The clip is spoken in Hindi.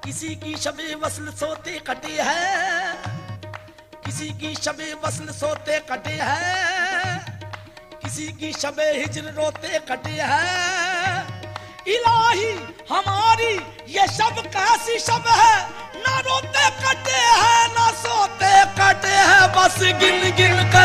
किसी की शबे वस्ल सोते कटे हैं, किसी की शबे वस्ल सोते कटे हैं, किसी की शबे हिज्र रोते कटे हैं। इलाही हमारी ये शब कैसी शब है, ना रोते कटे हैं ना सोते कटे हैं, बस गिन गिन कर